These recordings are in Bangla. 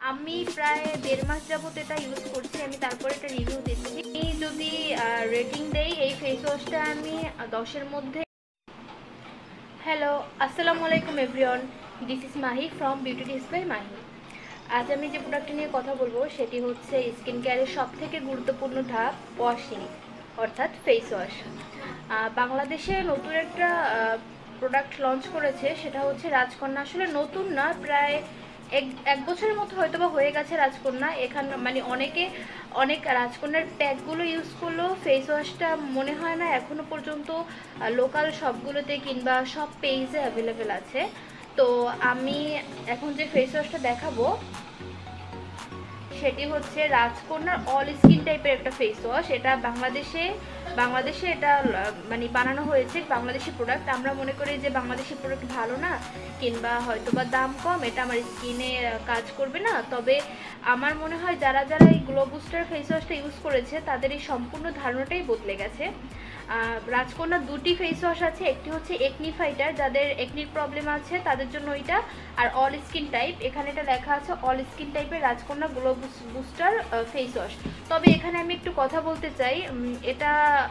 আমি প্রায় 1.5 মাস যাবত এটা ইউজ করছি। আমি তারপরে এটা রিভিউ দিচ্ছি। আমি যদি রেটিং দেই এই ফেস ওয়াশটা আমি 10-এর মধ্যে। হ্যালো, আসসালামু আলাইকুম everyone, this is Mahi from beauty tips by Mahi. আজ আমি যে প্রোডাক্টটি নিয়ে কথা বলবো সেটি হচ্ছে স্কিন কেয়ারের সবথেকে গুরুত্বপূর্ণ ধাপ, ওয়াশিং অর্থাৎ ফেস ওয়াশ। বাংলাদেশে নতুন একটা প্রোডাক্ট লঞ্চ করেছে, সেটা হচ্ছে রাজকন্যা। আসলে নতুন না, প্রায় এক বছরের মতো হয়তো বা হয়ে গেছে রাজকন্যা। এখানে মানে অনেক রাজকন্যার প্যাকগুলো ইউজ করলেও ফেস ওয়াশটা মনে হয় না এখনো পর্যন্ত লোকাল শপগুলোতে কিংবা সব পেজে অ্যাভেলেবেল আছে। তো আমি এখন যে ফেস ওয়াশটা দেখাবো সেটি হচ্ছে রাজকন্যার অল স্কিন টাইপের একটা ফেস ওয়াশ। এটা বাংলাদেশে এটা মানে বানানো হয়েছে, বাংলাদেশি প্রোডাক্ট। আমরা মনে করি যে বাংলাদেশি প্রোডাক্ট ভালো না কিংবা হয়তো বা দাম কম, এটা আমার স্কিনে কাজ করবে না। তবে আমার মনে হয় যারা এই গ্লো বুস্টার ফেস ওয়াশটা ইউজ করেছে তাদের এই সম্পূর্ণ ধারণাটাই বদলে গেছে। রাজকন্যার দুটি ফেস ওয়াশ আছে, একটি হচ্ছে একনি ফাইটার, যাদের একনির প্রবলেম আছে তাদের জন্য ওইটা, আর অল স্কিন টাইপ। এখানে এটা লেখা আছে অল স্কিন টাইপের রাজকন্যা গ্লো বুস্টার ফেস ওয়াশ। তবে এখানে আমি একটু কথা বলতে চাই, এটা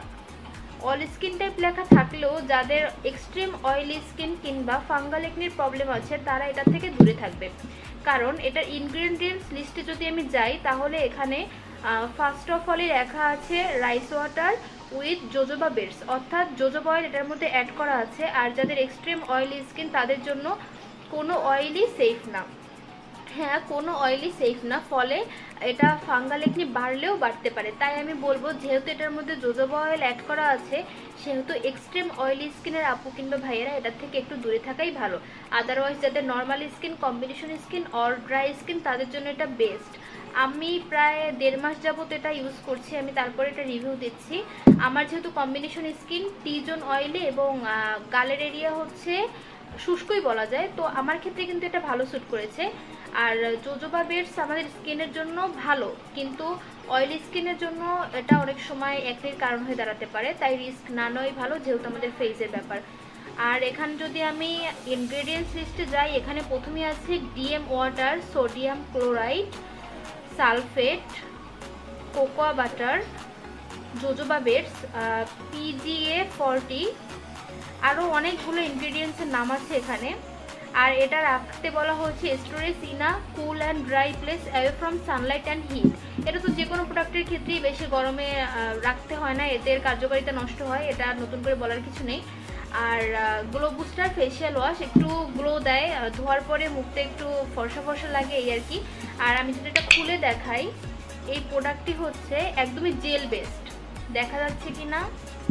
অল স্কিন টাইপ লেখা থাকলেও যাদের এক্সট্রিম অয়েলি স্কিন কিংবা ফাঙ্গাল একনির প্রবলেম আছে তারা এটা থেকে দূরে থাকবে। কারণ এটার ইনগ্রেডিয়েন্টস লিস্টে যদি আমি যাই তাহলে এখানে ফার্স্ট অফ অলই লেখা আছে rice water with jojoba beads, অর্থাৎ জোজোবা অয়েল এটার মধ্যে অ্যাড করা আছে। আর যাদের এক্সট্রিম অয়েলি স্কিন তাদের জন্য কোনো অয়েলই সেফ না। হ্যাঁ, কোনো অয়েলই সেফ না, ফলে এটা ফাঙ্গাল একনি বাড়লেও বাড়তে পারে। তাই আমি বলবো যেহেতু এটার মধ্যে জোজোবা অয়েল অ্যাড করা আছে সেহেতু এক্সট্রিম অয়েলি স্কিনের আপু কিংবা ভাইয়েরা এটার থেকে একটু দূরে থাকাই ভালো। আদারওয়াইজ যাদের normal skin, combination skin or dry skin তাদের জন্য এটা বেস্ট। আমি প্রায় 1.5 মাস যাবত এটা ইউজ করছি, আমি তারপরে এটা রিভিউ দিচ্ছি। আমার যেহেতু combination skin, T zone oily এবং গালের এরিয়া হচ্ছে শুষ্কই বলা যায়, তো আমার ক্ষেত্রে কিন্তু এটা ভালো স্যুট করেছে। আর জোজোবা বেডস আমাদের স্কিনের জন্য ভালো, কিন্তু অয়েলি স্কিনের জন্য এটা অনেক সময় একনির কারণ হয়ে দাঁড়াতে পারে, তাই রিস্ক না নেওয়াই ভালো যেহেতু আমাদের ফেসের ব্যাপার। আর এখানে যদি আমি ইনগ্রেডিয়েন্টস লিস্টে যাই, এখানে প্রথমেই আছে DM water, sodium chloride, sulphate, cocoa butter, jojoba beads, PGA 40, আরও অনেকগুলো ইনগ্রেডিয়েন্টসের নাম আছে এখানে। আর এটা রাখতে বলা হয়েছে storage in a cool and dry place away from sunlight and heat. এটা তো যে কোনো প্রোডাক্টের ক্ষেত্রেই বেশি গরমে রাখতে হয় না, এদের কার্যকারিতা নষ্ট হয়, এটা নতুন করে বলার কিছু নেই। আর গ্লো বুস্টার ফেশিয়াল ওয়াশ, একটু গ্লো দেয়, ধোয়ার পরে মুখটা একটু ফর্সা ফর্সা লাগে এই আর কি। আর আমি যদি এটা খুলে দেখাই, এই প্রোডাক্টটি হচ্ছে একদমই জেল বেসড, দেখা যাচ্ছে কি না,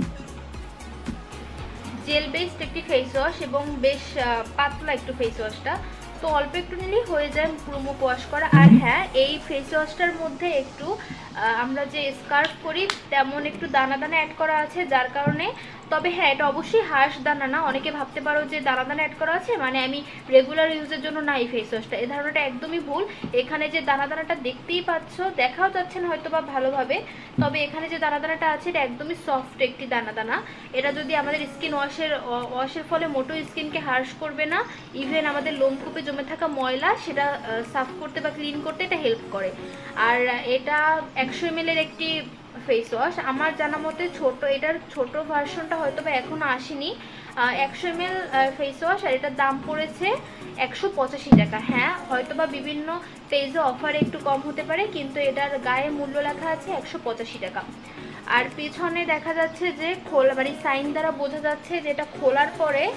জেল বেসড একটি ফেস ওয়াশ এবং বেশ পাতলা একটু ফেস ওয়াশটা। তো অল্প একটু নিলেই হয়ে যায় পুরো মুখ ওয়াশ করা। আর হ্যাঁ, এই ফেস ওয়াশটার মধ্যে একটু আমরা যে স্কার্ফ করি তেমন একটু দানা দানা অ্যাড করা আছে, যার কারণে, তবে হ্যাঁ এটা অবশ্যই হার্শ দানা না। অনেকে ভাবতে পারো যে দানা দানা অ্যাড করা আছে মানে আমি রেগুলার ইউজের জন্য না এই ফেস ওয়াশটা, এই ধারণাটা একদমই ভুল। এখানে যে দানা দানাটা দেখতেই পাচ্ছ, দেখাও যাচ্ছে না হয়তো বা ভালোভাবে, তবে এখানে যে দানা দানাটা আছে এটা একদমই সফট একটি দানা দানা। এটা যদি আমাদের স্কিন ওয়াশের ফলে মোটো স্কিনকে হার্শ করবে না, ইভেন আমাদের লোমকূপে জমে থাকা ময়লা সেটা সাফ করতে বা ক্লিন করতে এটা হেল্প করে। আর এটা 100 ml এর একটি ফেস ওয়াশ। আমার জানা মতে এটার ছোট ভার্সনটা হয়তো বা এখনো আসেনি। 100 ml ফেস ওয়াশ, আর এটার দাম পড়েছে 185 টাকা। হ্যাঁ, হয়তো বা বিভিন্ন পেজে অফারে একটু কম হতে পারে, কিন্তু এটার গায়ে মূল্য লেখা আছে 185 টাকা। আর পিছনে দেখা যাচ্ছে যে মানে সাইন দ্বারা বোঝা যাচ্ছে যে এটা খোলার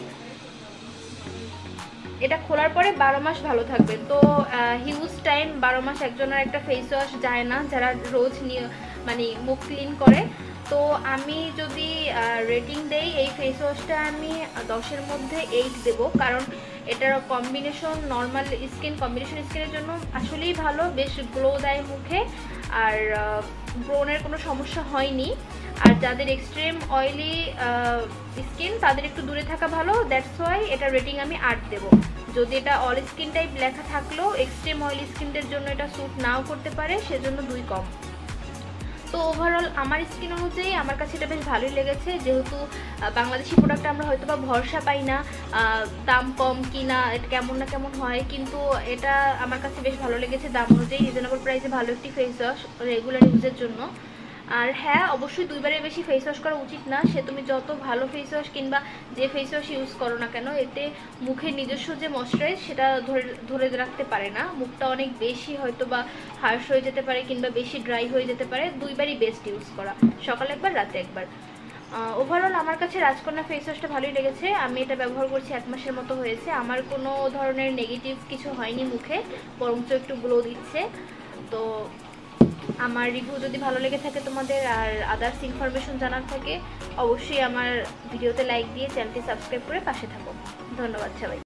পরে 12 মাস ভালো থাকবে। তো হিউজ টাইম 12 মাস একজনের একটা ফেস ওয়াশ যায় না যারা রোজ মানে মুখ ক্লিন করে। তো আমি যদি রেটিং দেই এই ফেস ওয়াশটা আমি 10-এর মধ্যে 8 দেবো, কারণ এটার নর্মাল কম্বিনেশন স্কিনের জন্য আসলেই ভালো, বেশ গ্লো দেয় মুখে, আর ব্রনের কোনো সমস্যা হয়নি। আর যাদের এক্সট্রিম অয়েলি স্কিন তাদের একটু দূরে থাকা ভালো, দ্যাটস ওয়াই এটা রেটিং আমি 8 দেবো। যদি এটা অল স্কিন টাইপ লেখা থাকলেও এক্সট্রিম অয়েলি স্কিনদের জন্য এটা স্যুট নাও করতে পারে, সেজন্য 2 কম। তো ওভারঅল আমার স্কিন অনুযায়ী আমার কাছে এটা বেশ ভালোই লেগেছে, যেহেতু বাংলাদেশি প্রোডাক্ট আমরা হয়তো বা ভরসা পাই না, দাম কম কিনা এটা কেমন না কেমন হয়, কিন্তু এটা আমার কাছে বেশ ভালো লেগেছে। দাম অনুযায়ী রিজনেবল প্রাইসে ভালো একটি ফেস ওয়াশ রেগুলার ইউজের জন্য। আর হ্যাঁ, অবশ্যই 2বারের বেশি ফেস ওয়াশ করা উচিত না। সে তুমি যত ভালো ফেস ওয়াশ কিংবা যে ফেস ওয়াশ ইউজ করো না কেন, এতে মুখের নিজস্ব যে ময়শ্চারাইজ সেটা ধরে রাখতে পারে না। মুখটা অনেক বেশি হয়তো বা হার্শ হয়ে যেতে পারে কিংবা বেশি ড্রাই হয়ে যেতে পারে। 2বারই বেস্ট ইউজ করা, সকালে একবার রাতে একবার। ওভারঅল আমার কাছে রাজকন্যা ফেস ওয়াশটা ভালোই লেগেছে। আমি এটা ব্যবহার করছি 1 মাসের মতো হয়েছে। আমার কোনো ধরনের নেগেটিভ কিছু হয়নি মুখে, বরঞ্চ একটু গ্লো দিচ্ছে। তো আমার রিভিউ যদি ভালো লেগে থাকে তোমাদের আর আদার্স ইনফরমেশন জানার থাকে, অবশ্যই আমার ভিডিওতে লাইক দিয়ে চ্যানেলটি সাবস্ক্রাইব করে পাশে থাকো। ধন্যবাদ সবাই।